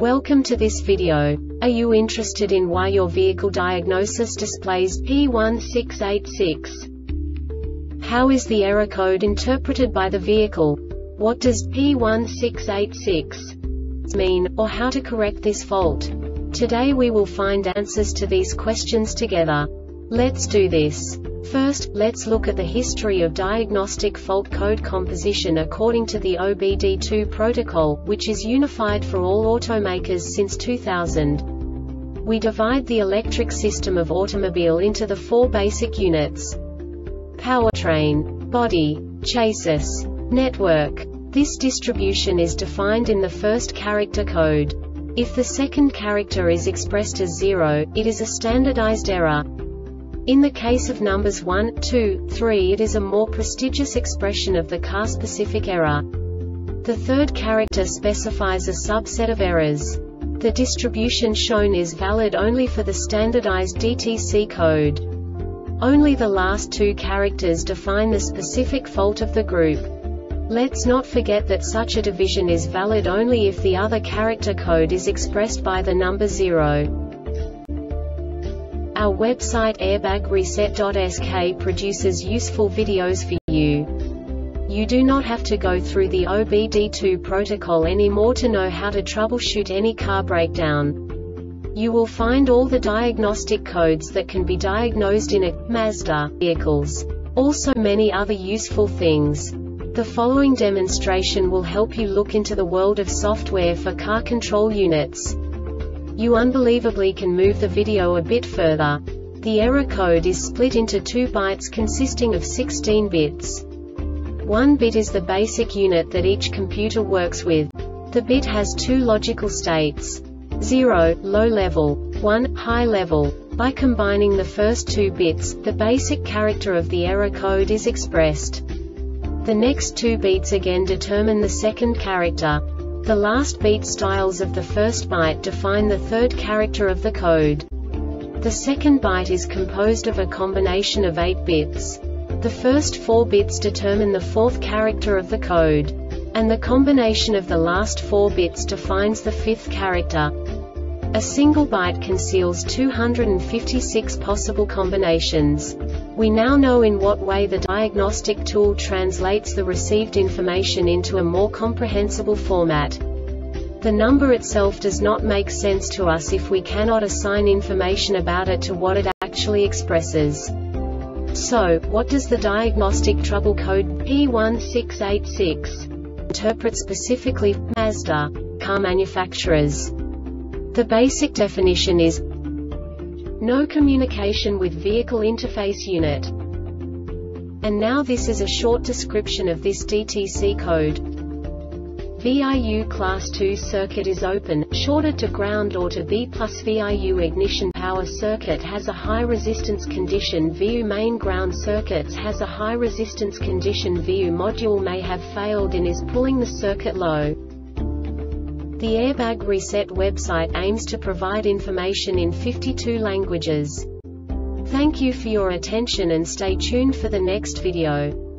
Welcome to this video. Are you interested in why your vehicle diagnosis displays P1686? How is the error code interpreted by the vehicle? What does P1686 mean, or how to correct this fault? Today we will find answers to these questions together. Let's do this. First, let's look at the history of diagnostic fault code composition according to the OBD2 protocol, which is unified for all automakers since 2000. We divide the electric system of automobile into the four basic units: powertrain, body, chassis, network. This distribution is defined in the first character code. If the second character is expressed as 0, it is a standardized error. In the case of numbers 1, 2, 3, it is a more prestigious expression of the car-specific error. The third character specifies a subset of errors. The distribution shown is valid only for the standardized DTC code. Only the last two characters define the specific fault of the group. Let's not forget that such a division is valid only if the other character code is expressed by the number 0. Our website airbagreset.sk produces useful videos for you. You do not have to go through the OBD2 protocol anymore to know how to troubleshoot any car breakdown. You will find all the diagnostic codes that can be diagnosed in a Mazda vehicles. Also many other useful things. The following demonstration will help you look into the world of software for car control units. You unbelievably can move the video a bit further. The error code is split into 2 bytes consisting of 16 bits. 1 bit is the basic unit that each computer works with. The bit has 2 logical states: 0, low level, 1, high level. By combining the first 2 bits, the basic character of the error code is expressed. The next 2 beats again determine the second character. The last beat styles of the first byte define the third character of the code. The second byte is composed of a combination of 8 bits. The first 4 bits determine the fourth character of the code. And the combination of the last 4 bits defines the fifth character. A single byte conceals 256 possible combinations. We now know in what way the diagnostic tool translates the received information into a more comprehensible format. The number itself does not make sense to us if we cannot assign information about it to what it actually expresses. So, what does the diagnostic trouble code P1686 interpret specifically for Mazda car manufacturers? The basic definition is no communication with vehicle interface unit. And now this is a short description of this DTC code. VIU class 2 circuit is open, shorted to ground or to B+ VIU ignition power circuit has a high resistance condition. VIU main ground circuits has a high resistance condition. VIU module may have failed and is pulling the circuit low. The Airbag Reset website aims to provide information in 52 languages. Thank you for your attention and stay tuned for the next video.